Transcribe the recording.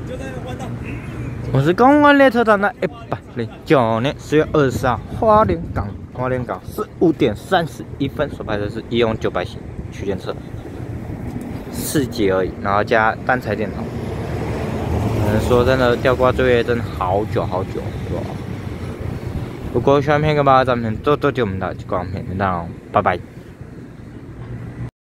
我是公安列车长的109年10月24号，花莲港15点31分所拍的是1用900型区间车，4节而已，然后加单彩电筒。说真的，吊挂作业真的好久，对吧？如果喜欢片跟把赞片多多给我们的光片，那拜拜。